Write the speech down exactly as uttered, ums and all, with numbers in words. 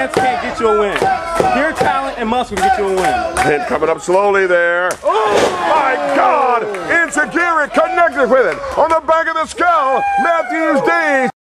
hands can't get you a win. Pure talent and muscle can get you a win. Pin coming up slowly there. Oh my God! Enzuigiri connected with it on the back of the skull. Matthews Day.